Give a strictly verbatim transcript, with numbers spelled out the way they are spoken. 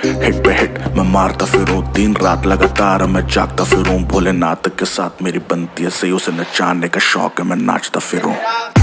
Hit पे hit मैं मारता फिरूं, दिन रात लगातार मैं जागता फिरूं। भोलेनाथ के साथ मेरी बनती है सही, उसे नचाने का शौक है मैं नाचता फिरूं।